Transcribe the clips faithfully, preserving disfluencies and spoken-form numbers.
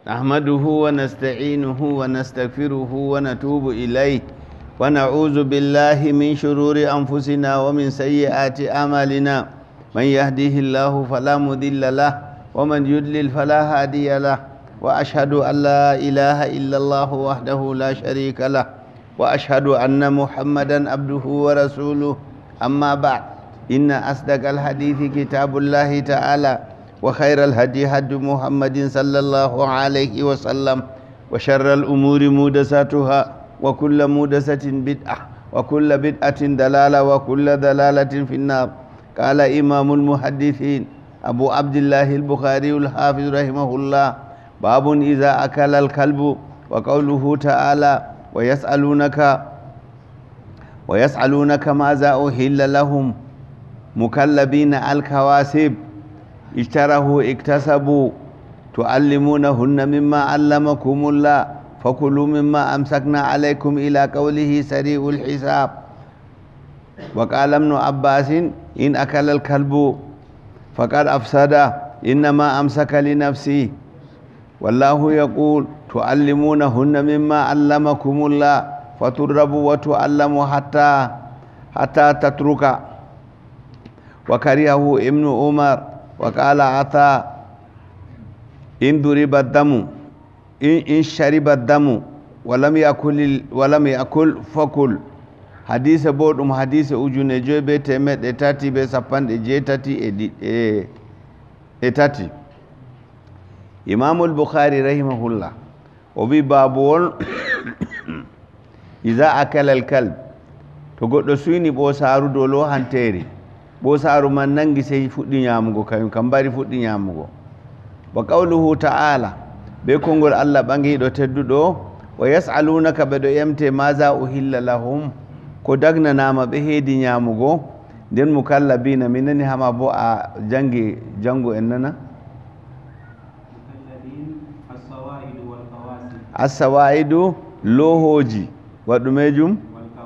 نحمده ونستعينه ونستغفره ونتوب إليه ونعوذ بالله من شرور أنفسنا ومن سيئات أعمالنا من يهده الله فلا مضل له ومن يضلل فلا هادي له وأشهد أن لا إله إلا الله وحده لا شريك له وأشهد أن محمدا عبده ورسوله أما بعد إن أصدق الحديث كتاب الله تعالى وخير الهدي هدي محمد صلى الله عليه وسلم وشر الأمور محدثاتها وكل محدثة بدعة وكل بدعة ضلالة وكل ضلالة في النار. قال إمام المحدثين أبو عبد الله البخاري الحافظ رحمه الله: باب إذا أكل الكلب. وقوله تعالى: ويسألونك ويسألونك ماذا أحل لهم مكلبين الكواسب اشتره اكتسبوا تعلمونهن مما علمكم الله فكلوا مما أمسكنا عليكم إلى قوله سريع الحساب. وقال ابن عباس: إن أكل الكلب فقد أفسد إنما أمسك لنفسه والله يقول تعلمونهن مما علمكم الله فتضربوا وتعلموا حتى حتى تترك. وكرهه ابن عمر. وقال عطاء: إن ضرب الدم إن شرب الدم ولم يأكل ولم يأكل فكل. حديث بود أم حديث أجون جوبة تمت إتاتي بسبان إجتاتي إتاتي. إمام البخاري رحمه الله وبي بابول إذا أكل الكلب تقول سويني بوسارو دولو هانتيري بوسارو من ننجي سي فودي نيامغو كايم كامباري فودي نيامغو. وقوله تعالى بكونغول الله بانغي دو تددو: ويسألونك بدو يمتي ماذا أحل لهم ko dagna nama be heedi nyamugo den mukallabina minani hama bo a jangi jango en nana as-sawaidu lohoji wadumejum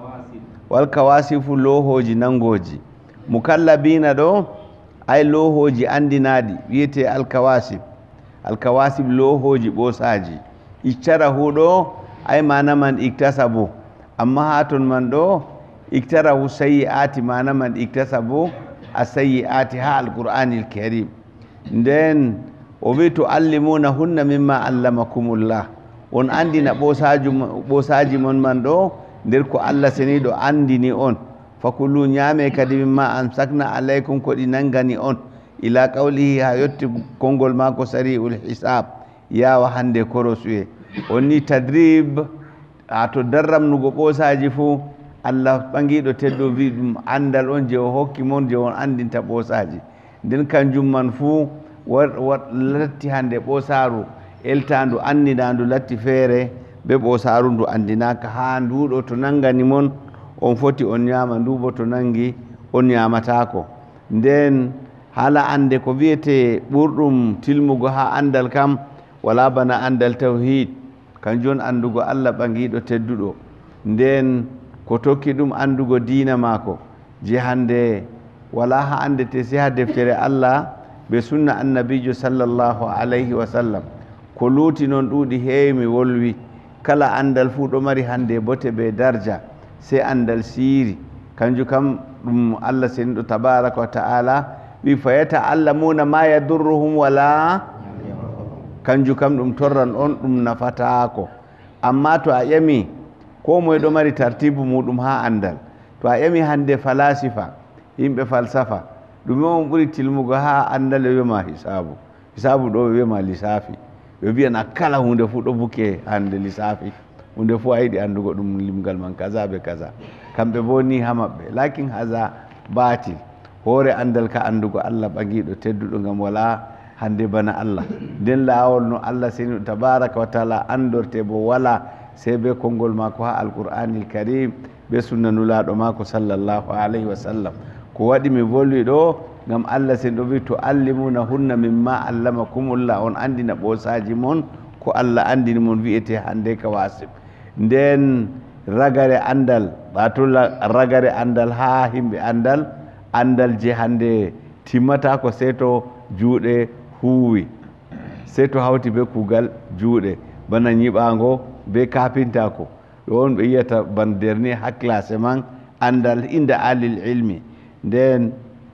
wal kawasifu lohoji nangoji. mukallabina do ay lohoji andinadi wiyete al kawasif. al kawasif lohoji bosaji. iccarahu do ay mana man iktasabu amma hatun man do iktarahu sayyi'ati mana man iktasabu as-sayyi'ati ha al-Qur'anil Karim. Nden o wi tu'allimunahunna mimma allamakumullah. on andina bosaji bosaji mon man do nder ko Allah seni do andini on fakulu nyame kadi mimma amsakna alaykum ko di nangani on ila qawlihi ha yotti kongol mako sari'ul hisab yawa hande korosuye. onni tadrib ato darramnugo ɓosaji fuu Allah ɓangiɗo teddo wi ɗum andal on je o hokki mon je on andinta ɓosaji. nden kanjum man fuu wat latti hande ɓosaru eltandu andinandu latti feere be ɓosaru ndu andinaka ha nduɗo to nangani mon on foti on ñama, ndubo to nangi on ñamatako. nden hala ande ko wiyete ɓurɗum tilmugo ha andal kam wala bana andal tawhid kanjon andugo Allah ɓangiɗo tedduɗo. nden ko tokki ɗum andugo diina mako je hande wala ha andete si ha deftere Allah be sunna annabijo sallallahu alayhi wa sallam. ko luuti noon ɗuuɗi heewi mi wolwi. kala andal fuu ɗo mari hande bote be darja se andal siiri kanju kam ɗum Allah seniɗo tabaraka wa ta'ala wi fa yata'allamuna ma yadurruhum wala kanju kam ɗum torran on ɗum nafatako. amma to a ƴami ko moye ɗo mari tartibu muɗum ha andal. to a ƴami hande falasifa yimɓe falsafa ɗume on ɓuri tilmugo ha andal ɓe wiyama hisabu. hisabu ɗo ɓe wiyama lissafi. ɓe mbiyana kala hunde fu ɗo buke hande lissafi. hunde fu a yiɗi andugo ɗum limgal man kaza be kaza. kamɓe bo ni ha maɓɓe lakin haza batil. hoore andal ka andugo Allah ɓagiɗo tedduɗo ngam wala hande bana Allah. nden laawol no Allah seni tabaraka wa taala andorte bo wala sey be konngol mako ha al-Qur'anil Karim be sunna nulaɗo mako sallallahu alayhi wa sallam. ko waɗi mi volwi ɗo ngam Allah seni ɗo wi tu'allimunahunna mimma allamakumullah. on andina ɓosaji mon ko Allah andini mon wiyete hande kawasib. nden ragare andal ɓatolla ragare andal ha himɓe andal andal je hande timmata ko seeto juuɗe huuwi. sey to hawti be kuugal juuɗe bana nyiɓango be kapinta ko ɗon ɓe yiyata ban dernier ha classe man andal inda alil ilmi nden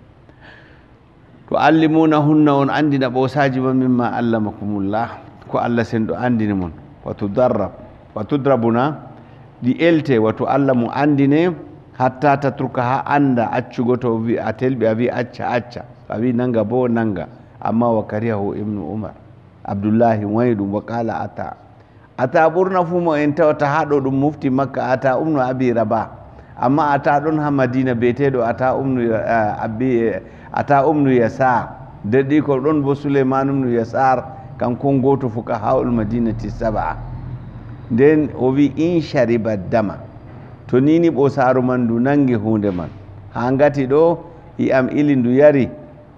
to allimuna hunna on andina ɓosaji ma mimma allamakumullah ko Allah sen ɗo andini mon watu darrab watu drabuna ɗi elte watu Allah mo andine hatta tatruka ha anda accugo to wi a telɓi a wi acca acca a wi nanga bo nanga amma wa kariyahu ibnu umar abdoullahi wayi ɗum wa qala ata ata ɓurna fu mo en tawata ha ɗo ɗum mufti makka ata umnu abi raba amma ata ɗon ha madina beteɗo ata umnu abi ata umnu yasar dedi ko ɗon bo suleiman umnu yasar kankon goto fuqahaul madinati sab'a nden o wi in shariba dama to nini ɓosaru man ndu nangi hunde man ha ngati ɗo i am ili ndu yari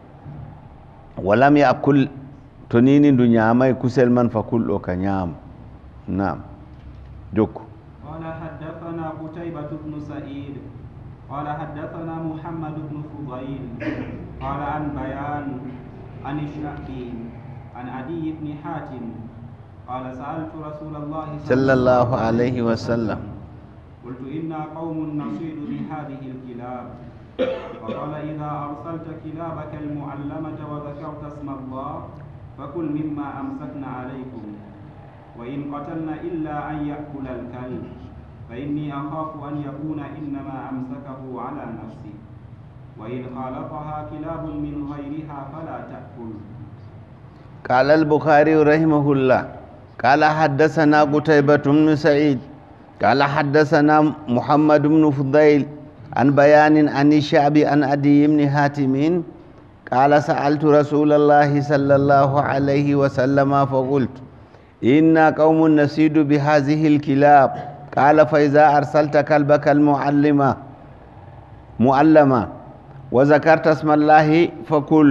walam yakul to nini ndu ñamay kusel man fa kulɗo ka ñaama نعم دوك قال حدثنا قتيبة بن سعيد قال حدثنا محمد بن فضيل قال عن بيان عن الشعبي عن عدي بن حاتم قال سألت رسول الله صلى الله عليه وسلم قلت إنا قوم نصيد بهذه الكلاب فقال إذا أرسلت كلابك المعلمة وذكرت اسم الله فكل مما أمسكنا عليكم وإن قتلنا إلا أن يأكل الكلب فإني أخاف أن يكون إنما أمسكه على نفسه وإن خالطها كلاب من غيرها فلا تأكل. قال البخاري رحمه الله قال حدثنا قتيبة بن سعيد قال حدثنا محمد بن فضيل عن بيان عن الشعبي عن عدي بن حاتم قال سألت رسول الله صلى الله عليه وسلم فقلت إنا قوم نسيد بهذه الكلاب قال فإذا أرسلت كلبك المعلمة معلمة وذكرت اسم الله فكل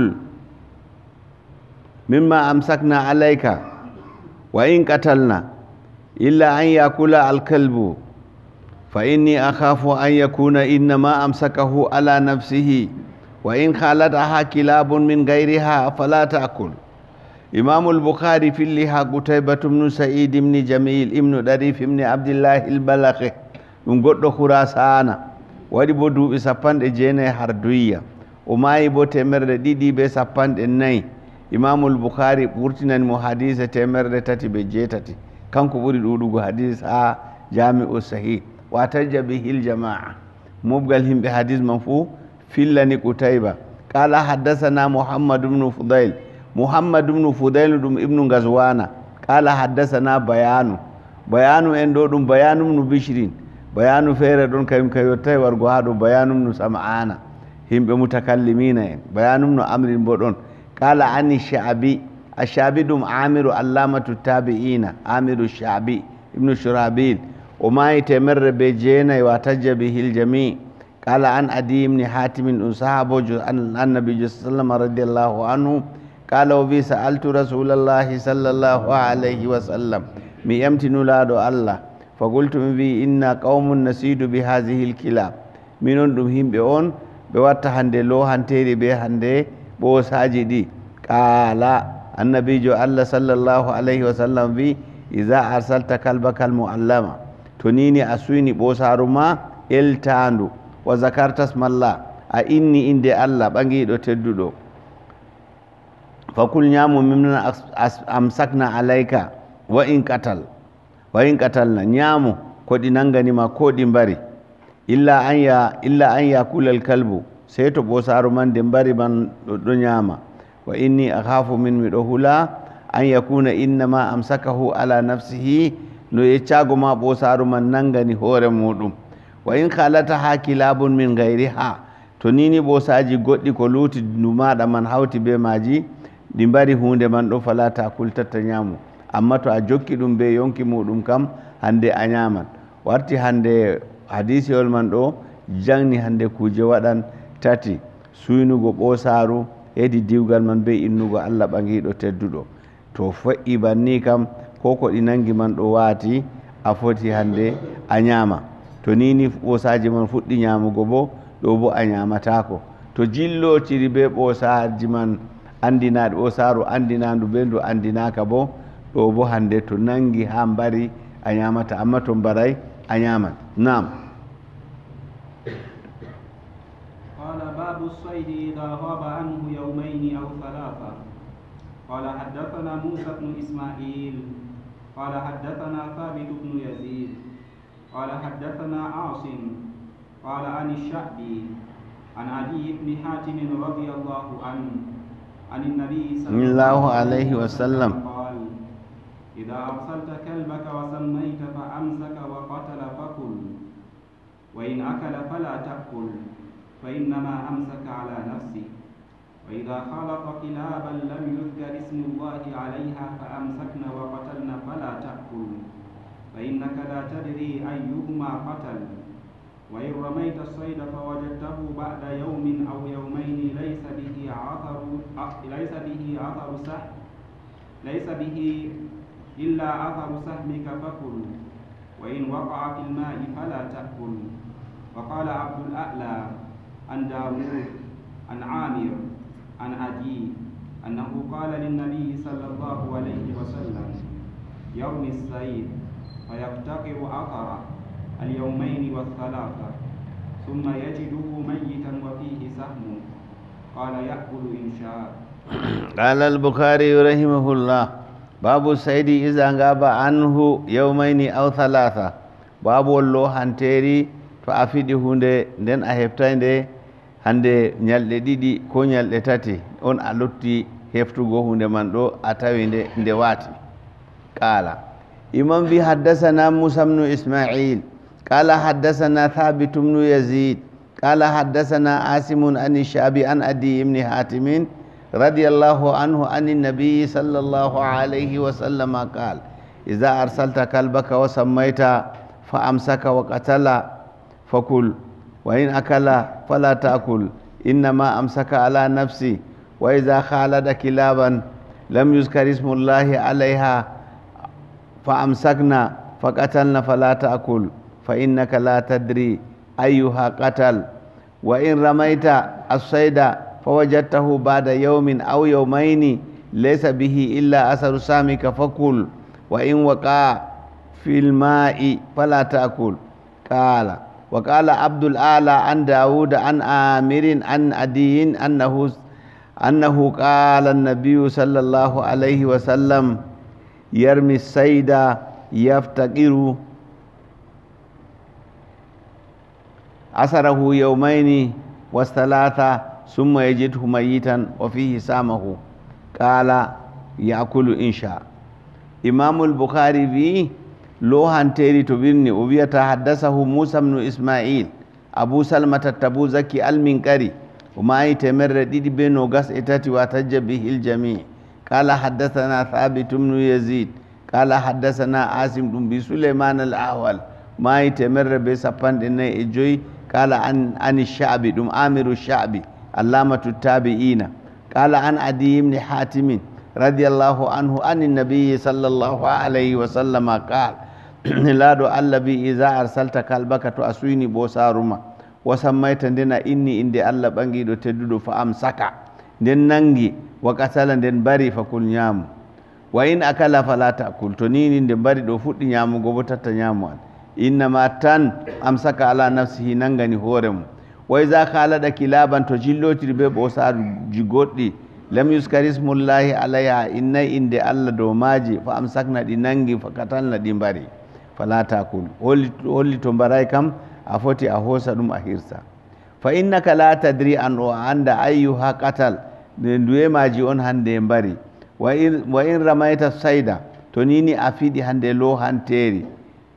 مما أمسكنا عليك وإن قتلنا إلا أن يأكل الكلب فإني أخاف أن يكون إنما أمسكه على نفسه وإن خالطها كلاب من غيرها فلا تأكل. إمام البخاري في اللها قتيبة بن سعيد بن جميل ابن دريف بن عبد الله البلخي من قد خراسانا ودي بدو بسابان جيني حردوية وما يبو تمر دي دي بسابان الناي إمام البخاري قرتنا المحاديث تمر تاتي بجيتاتي كان كبوري دودو حديث ها جامع الصحيح واتج به الجماعة مبقلهم بحديث منفو في اللني قتيبة قال حدثنا محمد بن فضيل محمد بن فضيل ابن غزوانا قال حدثنا بيان بيان ان دو بيان بن بشرين بيان فير دون كايم كايوتاي ورغو هادو بيان بن سمعانا هم متكلمين بيان بن امر بودون قال عن الشعبي الشعبي دم عامر علامة التابعين عامر الشعبي ابن شرابيل وما يتمر بجينا واتج به الجميع قال عن عدي بن حاتم صحابه عن النبي صلى الله عليه وسلم رضي الله عنه قال وبي سألت رسول الله صلى الله عليه وسلم مي يمتن لادو الله فقلت بي إنا قوم نسيد بهذه الكلاب منون دم هم بيون بوات هنده لو هنتيري بي هنده بو ساجدي قال النبي جو الله صلى الله عليه وسلم بي إذا أرسلت كلبك المعلمة تنيني أسويني بو سارما التاندو وذكرت اسم الله أئني إندي الله بانجي دو تدودو فكل نيامو ممن أمسكنا عليك وإن قتل وإن قتلنا نيامو كودي نانغاني ما كودي مباري إلا أن يا إلا أن يأكل الكلب سيتو بوسارو من دمباري من دنياما وإني أخاف من مدهولا أن يكون إنما أمسكه على نفسه no yeccago ma ɓosaru man nangani hoore muɗum wa in khalataha kilabun min gayriha to nini ɓosaji goɗɗi ko luuti ndu maɗa man hawti be maji ɗi mbari hunde man ɗo fala ta kultatta ñaamu amma to a jokki ɗum be yonki muɗum kam hande a ñaman warti hande hadisiyol man ɗo jangni hande kuje waɗan tati suynugo ɓosaru hedi diwgal man be innugo Allah ɓagiɗo tedduɗo to fa'i banni kam koko ɗi nangi man ɗo waati a foti hande a ñaama to nini ɓosaji man fuɗɗi ñamugo bo ɗo bo a ñamatako to jillotiri be ɓosaji man andinaɗo o saaru andinandu ɓe ndu andinaka bo ɗo bo hande to nangi ha mbari a ñamata amma to mbaray a ñaman nam قال باب الصيد إذا غاب عنه يومين أو ثلاثة. قال حدثنا موسى بن إسماعيل قال حدثنا ثابت بن يزيد قال حدثنا عاصم قال عن الشعبي عن عدي بن حاتم رضي الله عنه عن النبي صلى الله عليه وسلم قال إذا أرسلت كلبك وسميت فأمسك وقتل فكل وإن أكل فلا تأكل فإنما أمسك على نفسه وإذا خلط كلابا لم يذكر اسم الله عليها فأمسكن وقتلن فلا تأكل فإنك لا تدري أيهما قتل وإن رميت الصيد فوجدته بعد يوم أو يومين ليس به عثر ليس به عثر سهم ليس به إلا أثر سهمك فكل وإن وقع في الماء فلا تأكل. وقال عبد الأعلى عن داود عن عامر عن عدي أنه قال للنبي صلى الله عليه وسلم يرمي الصيد فيفتقر أثره اليومين والثلاثة ثم يجده ميتا وفيه سهم قال يأكل إن شاء. قال البخاري رحمه الله باب الصيد إذا غاب عنه يومين أو ثلاثة. باب والله هانتيري to a fiɗi hunde nden a heftande hande ñalɗe ɗiɗi ko ñalɗe tati on a lotti heftugo hunde man ɗo a tawi nde nde waati. qala imam wi haddasana musa bnu ismail qala haddasana thabit bnu yazid qala haddasana asimun an shabi an adi ibni hatimin radiyallahu anhu an nabiyi sallallahu alayhi wa sallama qala idha arsalta kalbaka wa sammayta fa amsaka wa qatala فكل وإن أكل فلا تأكل إنما أمسك على نفسي وإذا خالد كلابا لم يذكر اسم الله عليها فأمسكنا فقتلنا فلا تأكل فإنك لا تدري أيها قتل وإن رميت الصيد فوجدته بعد يوم أو يومين ليس به إلا أثر سامك فكل وإن وقع في الماء فلا تأكل. قال وقال عبد الأعلى عن داود عن آمر عن عدي أنه أنه قال النبي صلى الله عليه وسلم يرمي الصيد يفتقر أثره يومين والثلاثة ثم يجده ميتا وفيه سامه قال يأكل إن شاء. إمام البخاري فيه لو هانتيري تبيني وبيتا حدثه موسى بن إسماعيل أبو سلمة التبوذكي المنكري وما يتمر ديدي بينو غس إتاتي واتج به الجميع. قال حدثنا ثابت بن يزيد قال حدثنا عاصم بن سليمان الأحول ما يتمر بسبان إني إجوي قال عن عن الشعبي دم آمر الشعبي علامة التابعين قال عن عدي بن حاتم رضي الله عنه عن النبي صلى الله عليه وسلم قال لا دو الذي إذا أرسلت كلبك تأسويني بوسارما وسميت ndena inni inde Allah bangido teddudo fa amsaka nden nangi wa qatala nden bari fa kul nyaamu wa in akala fala ta'kul to nini nden bari do fuddi nyaamugo bo tatta nyaamu an inna ma tan amsaka ala nafsihi nangani horemu wa iza khalada kilaban to jillotiri be bosaru jigoddi lam yuskarismullahi alayha inna inde Allah do maji fa amsakna di nangi fa katalna di bari fala ta'kul holli to baray kam a foti a hosa dum a hirsa fa innaka la tadri an wa anda ayyuha qatal de duwe maji on hande bari wa in wa in ramaita sayda to nini a fidi hande lo hanteri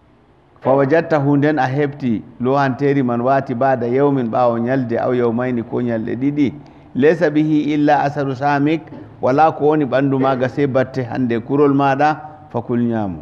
fa wajadtahu den a hebti lo hanteri man wati bada yawmin bawo nyalde aw yawmaini ko nyalde didi laysa bihi illa asaru samik wala ko woni bandu maga sai batte hande kurol mada fa kul nyamu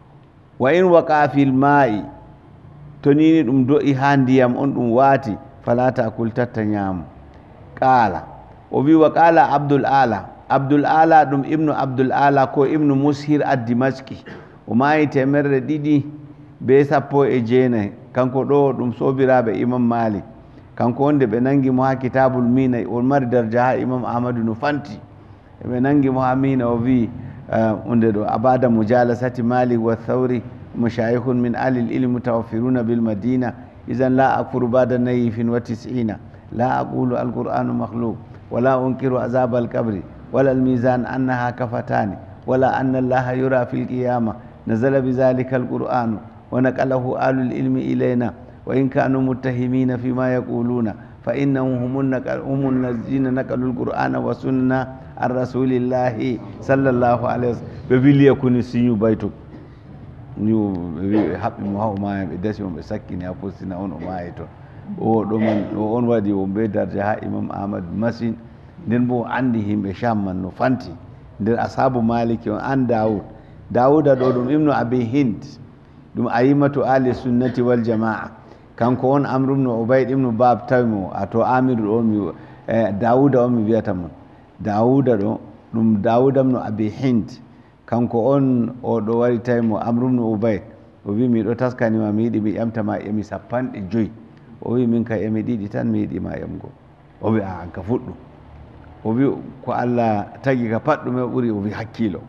wa in waqa fil ma'i to nini dum do'i ha ndiyam on dum wati fala ta'kul tatta nyamu. Qala o wi wa qala abdul ala abdul ala dum ibnu abdul ala ko ibnu mushir ad-dimashqi o mai temerre didi be sappo e jeene kanko do dum sobirabe imam malik kanko wonde be nangi mo ha kitabul mina o mari darja ha imam ahmadu no fanti ɓe nangi mo amina o wi unde ɗo abada mujalasati malik wa thawri mashayihun min ali l ilmi mutawaffiruna bil madina idan la akfuru bada nayifin wa tis'ina la aqulu alqur'anu makhluq wala unkiru azab alqabri wala almizan annaha kafatani wala anna allaha yura fi lqiyama nazala bidhalika alqur'anu wa naqalahu alu lilmi ilayna wa in kanu muttahimina fima yaquluna fa innahum hum allazina naqalu alqur'ana wa sunna an rasulillahi sallallahu alaihi wasallam ɓe wili kuni siñu baytu ñu ɓe haɓɓi mo ha o maya ɓe dasi mo ɓe sakkini ha postina on o maayi toon o ɗoman o on waɗi o be darde ha imam ahmad masine nden bo o andi himɓe sham man no fanti nder ashabu maliki on an daoud daouda ɗo ɗum ibnu abi hind ɗum ayimatu ali sunnati wal jamaa kanko on amru ibnu ubayd ibnu bab tawimo ato amiru on mi daouda on mi wiyata mon daouda ɗo ɗum daouda ibnu abi hind kanko on o ɗo wari tawimo amru ibnu ubayd o wi miɗo taskanima mi yiɗi mi ƴamtama emi sappanɗe joyyi o wi min ka emi ɗiɗi tan mi yiɗima ƴamgo o wi a ka fuɗɗu o wi ko allah tagi ka pat ɗume o ɓuri o wi hakkilo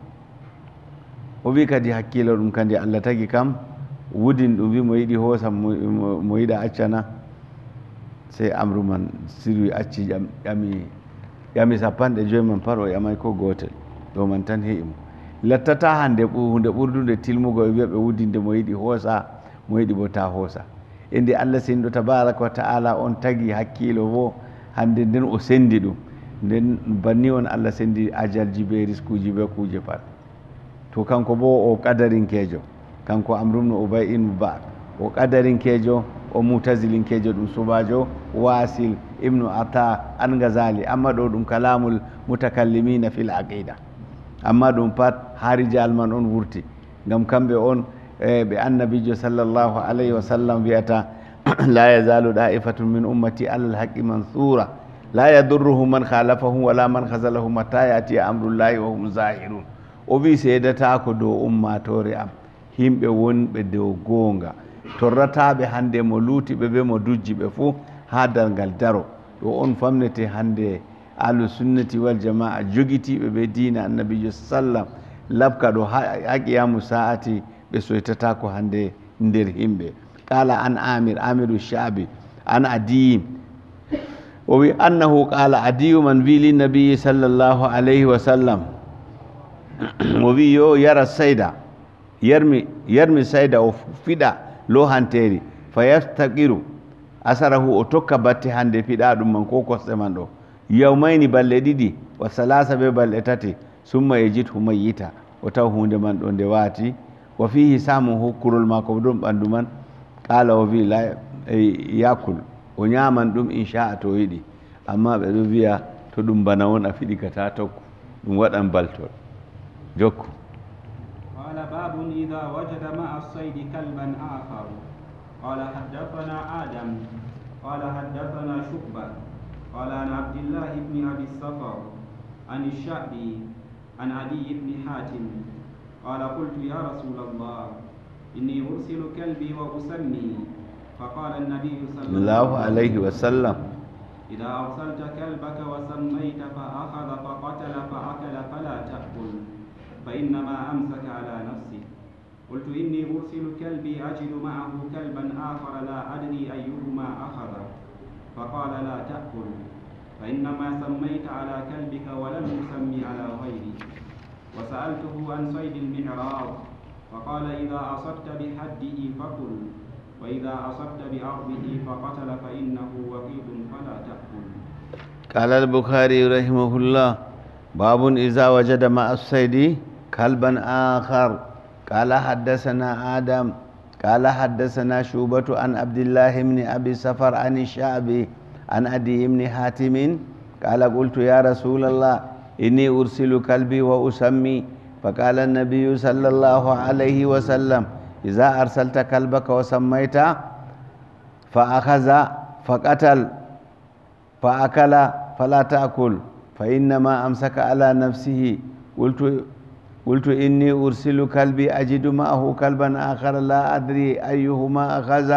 o wi kadi hakkilo ɗum kandi allah tagi kam wudin ɗum wi mo yiɗi hoosa mo yiɗa accana sey amru man sirwi acci ƴami ƴami sappanɗe joyi man pat o ƴamay ko gotel ɗo man tan heƴimo lattata hande hunde ɓurdude tilmugo e wiya ɓe wudinde mo yiɗi hoosa mo yiɗi bo ta hoosa e nde allah sinɗo tabaraka wa taala on tagi hakkilo wo hande nden o sendi ɗum nden banni on allah sendi ajalji be riskuji be kuje pat to kanko bo o qadarinkejo kanko amrumno ubay ibnu ba o qadarinkejo o mutazilinkejo ɗum subajo wasil ibnu ata an gazali amma ɗo ɗum kalamul mutakallimina fil aqida amma ɗum pat harijal man on wurti ngam kamɓe on ɓe annabijo sallllahu alayhi wa sallam wiyata la yazalu da'ifatun min ummati alal haqqi mansura la yadurruhum man khalafahum wala man khazalahum hatta yatiya amrullahi wa hum zahirun o wi seedatako dow ummatore am himɓe wonɓe dow goonga torrataɓe hande mo luutiɓe ɓe mo dujjiɓe fo ha dargal daro ɗo on famnete hande ahlu sunnati wal jamaa jogitiɓe ɓe diina annabijo sallam labka ɗo ha qiyamu sa'ati ɓe soytatako hande nder himɓe qala an amir amiru shabi an adiyim o wi annahu qala adiyu man wi li nabiyi sallllahu alayhi wa sallam o wi yo yara sayda yarmi yarmi sayda o fiɗa lohanteri fa yaftaqiru asarahu o tokka batte hande fiɗa ɗum man ko kosɗe man ɗo yawmayni balɗe ɗiɗi wa salasa ɓe balɗe tati summa yejidhu mayyita o taw hunde man ɗo nde waati wa fihi samu hokkurol makko ɗum ɓanndu man qala o wi la yakul o ñaman ɗum inchaa to yiɗi amma ɓe ɗo wiya to ɗum bana won a fiɗi ka ta tokku ɗum waɗan baltol jokku قال باب إذا وجد مع الصيد كلبا آخر قال حدثنا آدم قال حدثنا شعبة قال عن عبد الله بن أبي الصفر عن الشعبي عن علي بن حاتم قال قلت يا رسول الله إني أرسل كلبي وأسمي فقال النبي صلى الله عليه وسلم إذا أرسلت كلبك وسميت فأخذ فقتل فأكل فلا تأكل فإنما أمسك على نفسه قلت إني أرسل كلبي أجد معه كلبا آخر لا أدري أيهما أخذ فقال لا تأكل فإنما سميت على كلبك ولم تسمي على غيره وسألته عن صيد المعراض فقال إذا أصبت بحده فكل وإذا أصبت بأرضه فقتل فإنه وقيد فلا تأكل. قال البخاري رحمه الله باب إذا وجد مع الصيد كلبا آخر قال حدثنا آدم قال حدثنا شعبة عن عبد الله بن أبي سفر عن الشعبي عن عدي بن حاتم قال قلت يا رسول الله إني أرسل كلبي وأسمي فقال النبي صلى الله عليه وسلم إذا أرسلت كلبك وسميت فأخذ فقتل فأكل فلا تأكل فإنما أمسك على نفسه قلت قلت إني أرسل كلبي أجد معه كلبا آخر لا أدري أيهما أخذ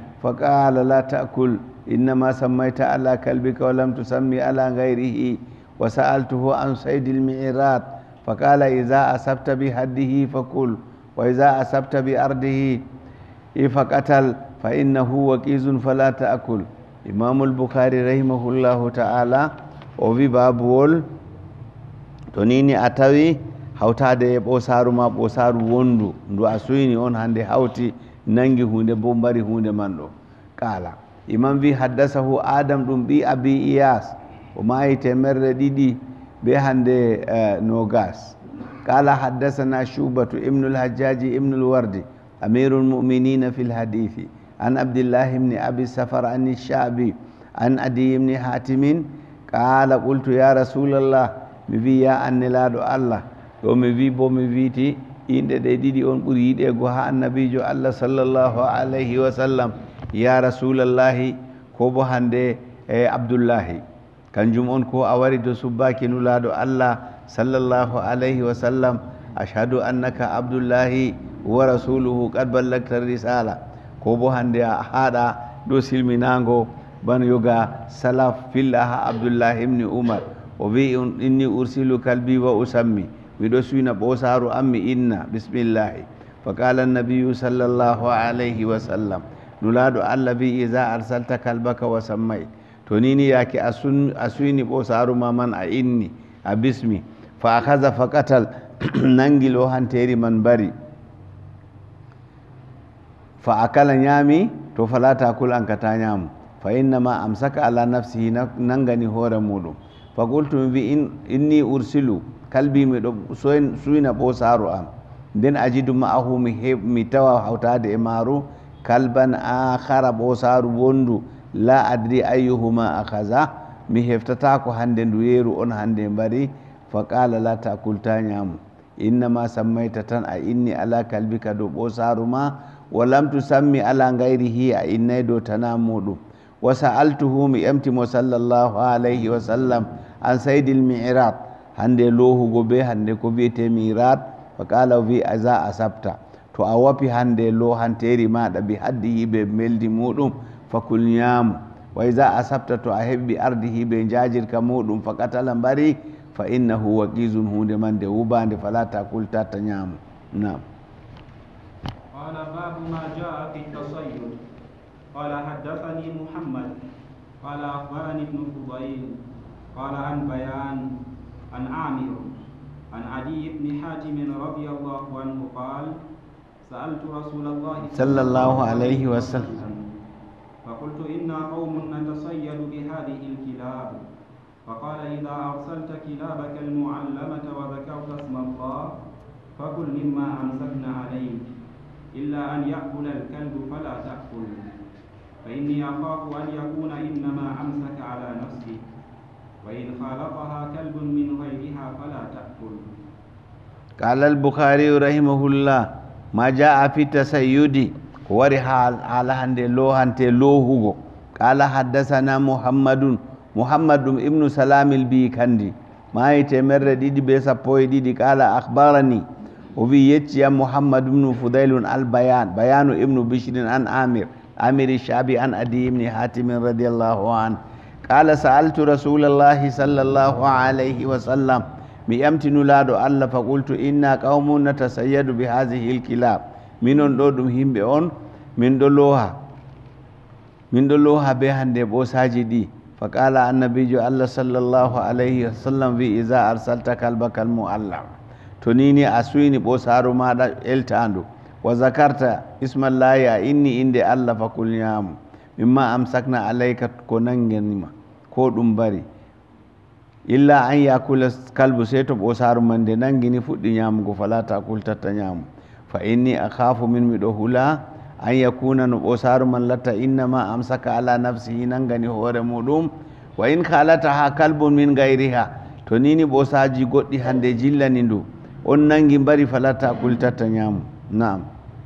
فقال لا تأكل إنما سميت على كلبك ولم تسمي على غيره وسألته عن صيد المعراض فقال إذا أصبت بحده فكل وإذا أصبت بأرضه فقتل فإنه وكيز فلا تأكل. إمام البخاري رحمه الله تعالى وفي باب وول تنيني أتوي hawtade e ɓosaru ma ɓosaru wondu ndu a suyni on hande hawti nangi hunde bo mbari hunde man ɗo qala imam wi haddasahu adam ɗum ɓi abi iyas o maayi temerre ɗiɗi be hande nogas qala haddasana shubatu ibnul hajjaji ibnul wardi amirul mu'minina fil hadithi an abdillahi ibni abi safar an shabi an adi ibni hatimin qala qultu ya rasulallah mi wi ya annelaɗo allah ɗo mi wi bo mi wiiti inɗe ɗe ɗiɗi on ɓuri yiɗego ha annabijo allah sallllahu alayhi wa sallam ya rasulallahi ko bo hande e abdoullahi kanjum on ko a wari to subbaki nulaɗo allah sallllahu alayhi wa sallam ashhadu annaka abdoullahi wa rasuluhu qad ballagta risala ko bo hande a haɗa ɗo silminago ban yoga salaf filla ha abdoullahi ibni umar o wi inni ursilu kalbi wa usammi miɗo suyna ɓosaru ammi inna bismillahi fa qala annabiyu sallllahu alayhi wa sallam nulaɗo allah wi iza arsalta kalbaka wa sammay to nini yake a suyni ɓosaru ma man a inni a bismi fa akaza fa qatal nangil o hanteri man bari fa akala ñaami to fala takul an kata ñaamu fa innama amsaka ala nafsihi nangani hoore muɗum fa qultu mi wi inni ursilu kalbi miɗo suyna ɓosaru am nden ajidu ma'ahu mi tawa hawtade e maaru kalban akhara ɓosaru wondu la adri ayyuhuma akaza mi heftata ko hande ndu yeeru on hande mbari fa qala la takulta ñaamu innama sammayta tan a inni ala kalbika dow ɓosaru ma wa lam tusammi ala gayrihi a innay dow tana muɗum wa sa'altuhu mi ƴamtimo sallllahu alayhi wa sallam an saydil mi'rad hande lohugo be hande ko wiyete mirat fa qala wi aza asabta to a wapi hande lohanteri maɗa bi haddihi ɓe meldi muɗum fakul ñaamu wa iza asabta to a heɓi ardihi ɓe jajirka muɗum fa qatala mbari fa innahu waqizun hunde man de wubande fala takul tata ñaamu. Naam. qala babu ma jaa fi tasayyud qala haddathani muhammad qala akhbarani ibnu fudayl qala an bayan عن عامر عن عدي بن حاتم رضي الله عنه قال سألت رسول الله صلى الله عليه وسلم فقلت إنا قوم نتصيد بهذه الكلاب فقال إذا أرسلت كلابك المعلمة وذكرت اسم الله فكل مما أمسكن عليك إلا أن يأكل الكلب فلا تأكل فإني أخاف أن يكون إنما أمسك على نفسه وإن خالطها كلب من غيرها فلا تأكل. قال البخاري رحمه الله ما جاء في التسيد ورها على هند لو هند لوهو. قال حدثنا محمد محمد ابن سلام البيكندي ما يتمر دي بيسا بوي دي قال أخبرني وفي يتيا محمد بن فضيل البيان بيان ابن بشر عن عامر عامر الشعبي عن أدي بن حاتم رضي الله عنه قال سألت رسول الله صلى الله عليه وسلم ميامتن لادو الله فقلت إنا قوم نتسيد بهذه الكلاب منون دودم هيمبه on min do loha min do loha be hande bosaji ɗi فقال النبي الله صلى الله عليه وسلم في إذا أرسلت كلبك المعلم تنيني أسويني بوسارو ماذا التاندو وذكرت اسم الله يا إني إندي الله فقل نعم مما أمسكنا عليك كوننغنما كودum bari illa an yakula kalbu seto ɓosaru man de nangini fuɗɗi ñamugo fala takul tatta ñamu fa inni akhafu min miɗo hula an yakuna no ɓosaru man latta innama amsaka ala nafsihi nangani hoore muɗum wa in khalata ha kalbun min gayriha to nini ɓosaji goɗɗi hande jillani ndu on nangi mbari fala takul tatta ñamu. Naam.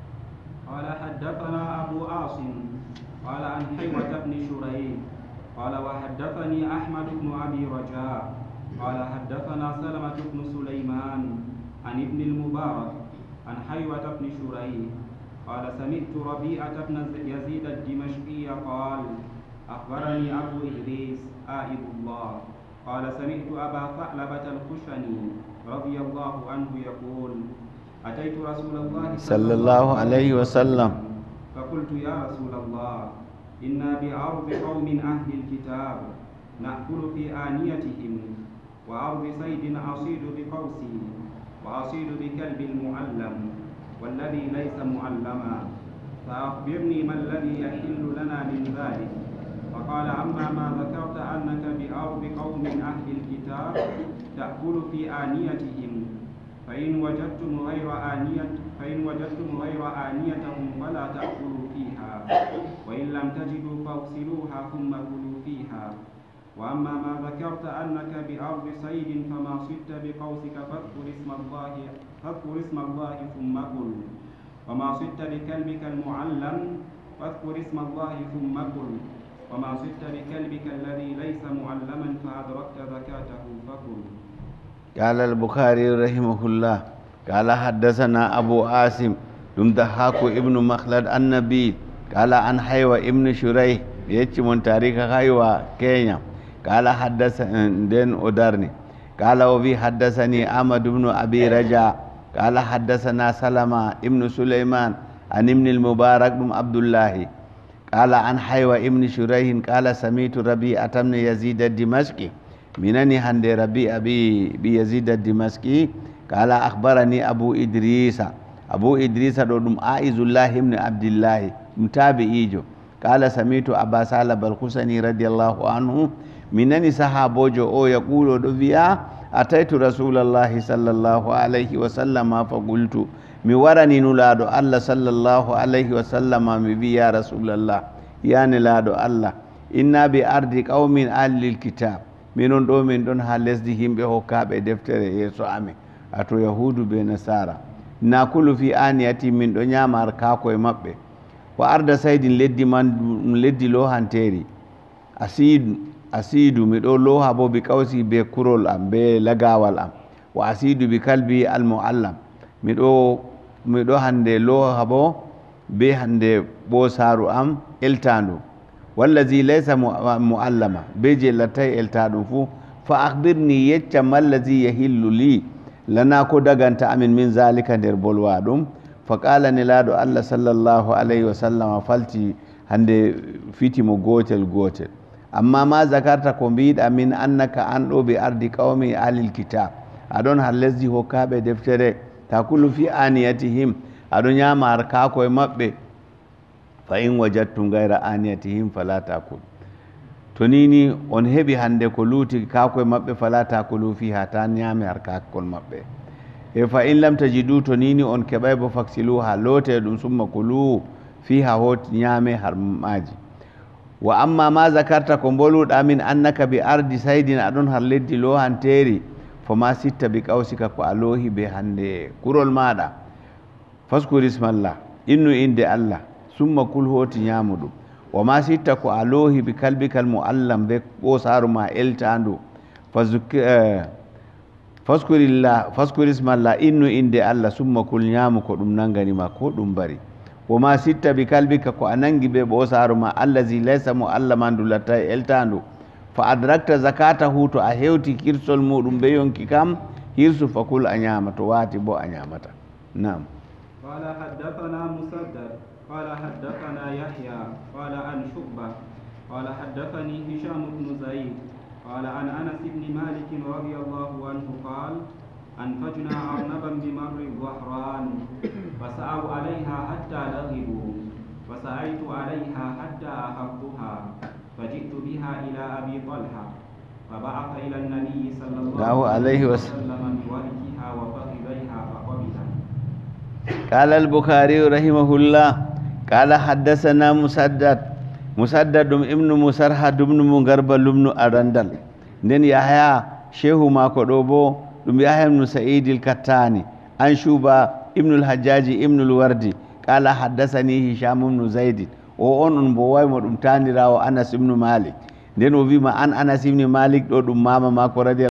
قال حدثنا أبو عاصم قال عن حيوة بن شريح قال وحدثني أحمد بن أبي رجاء قال حدثنا سلمة بن سليمان عن ابن المبارك عن حيوة بن شريح قال سمعت ربيعة بن يزيد الدمشقي قال أخبرني أبو إدريس آئب الله قال سمعت أبا ثعلبة الخشني رضي الله عنه يقول أتيت رسول الله صلى الله عليه وسلم فقلت يا رسول الله إنا بأرض قوم أهل الكتاب نأكل في آنيتهم وأرض صيد أصيد بقوسي وأصيد بكلب المعلم والذي ليس معلما فأخبرني ما الذي يحل لنا من ذلك. فقال أما ما ذكرت أنك بأرض قوم أهل الكتاب تأكل في آنيتهم فإن وجدتم غير آنية فإن وجدتم غير آنيتهم فلا تأكلوا فيها وإن لم تجدوا فاغسلوها ثم كلوا فيها. وأما ما ذكرت أنك بأرض صيد فما صدت بقوسك فاذكر اسم الله فاذكر اسم الله ثم كل وما صدت بكلبك المعلم فاذكر اسم الله ثم كل وما صدت بكلبك الذي ليس معلما فأدركت زكاته فكل. قال البخاري رحمه الله قال حدثنا أبو عاصم دم ضحاك ابن مخلد النبي قال عن حيوى ابن شريح يتي من تاريخ حيوى كينيا قال حدثني دين أدرني قال وفي حدثني أحمد بن أبي رجاء قال حدثنا سلمة ابن سليمان عن ابن المبارك بن عبد الله قال عن حيوى ابن شريح قال سمعت ربيعة بن يزيد الدمشقي منني هند ربيعة بيزيد الدمشقي قال أخبرني أبو إدريس أبو إدريس دم عائز الله بن عبد الله متابعيجو قال سمعت أبا ثعلبة الخشني رضي الله عنه منني صحابوجو أو يقول دفيا أتيت رسول الله صلى الله عليه وسلم فقلت mi warani nulaɗo allah sallllahu alayhi wa sallam mi wi ya rasulallah yani laaɗo allah inna bi ardi qawmin ahlil kitab minon ɗo min ɗon ha lesdi himɓe hokkaɓe deftere yeeso amin ato yahudu be nasara nakulu fi aniyati min ɗo ñama har kako e maɓɓe wa arda saydin leddi man ɗum leddi lohanteri asidu asidu miɗo loha bo bi kawsi be kurol am be lagawal am wa asidu bi kalbi almuallam miɗo miɗo hande loha bo be hande ɓosaru am eltandu wallazi laysa muallama be je lattay eltaɗum fu fa akhbirni yecca mallazi yahillu li lana ko daganta amin min zalika nder bolwa ɗum fa qala nelaɗo allah sallllahu alayhi wa sallam falti hande fitimo gotel gotel amma ma zakarta ko mbiɗa min annaka an ɗo ɓe ardi qawmi ahlil kitab aɗon har lesdi hokkaɓe deftere takulu fi aniyatihim aɗo ñama har kako e maɓɓe fa in wajadtum gayra aniyatihim fala takul to nini on heɓi hande ko luuti kako e maɓɓe fala takulu fiha ta ñami har kakol maɓɓe e fa in lam tajidu to nini on keɓay bo faksilu ha loote ɗum summa kulu fiha hot ñame har maji wa amma ma zakarta ko mboluɗa min annaka bi ardi saydin aɗon har leddi lohanteri foma sitta bi kawsika ko a loohi be hande kurol maɗa faskur ismallah innu inde allah summa kul hoti ñamu ɗum wama sitta ko a loohi bi kalbikal muallam be ɓosaru ma eltandu faskurillah faskur ismallah innu inde allah summa kul ñamu ko ɗum nanganima ko ɗum bari wama sitta bi kalbika ko a nangi be ɓosaru ma allazi laysa muallaman du latta e eltandu fa adrakta zakata hu to a hewti hirsol muɗum be yonki kam hirsu fakul a ñama to wati bo a ñamata nam. قال حدثنا مسدد قال حدثنا يحيى قال عن شعبة قال حدثني هشام بن زيد قال عن انس بن مالك رضي الله عنه قال انفجنا ارنبا بمر الظهران فسعوا عليها حتى لغبوا فسعيت عليها حتى اخذتها فجئت بها إلى أبي طلحة فبعث إلى النبي صلى الله عليه وسلم بوركها وفخذيها فقبلها. قال البخاري رحمه الله قال حدثنا مسدد مسدد ابن مسرهد ابن مغربل ابن أرندل nden yahya shehu mako ɗo bo ɗum yahya ibn sa'id al-kattani an shuba ibn al-hajjaji ibn al-wardi qala haddathani hisham ibn zaid o on on bo waymo ɗum tanirawo anas ibnu malik nden o wima an anas ibnu malik ɗo ɗum mama mako radi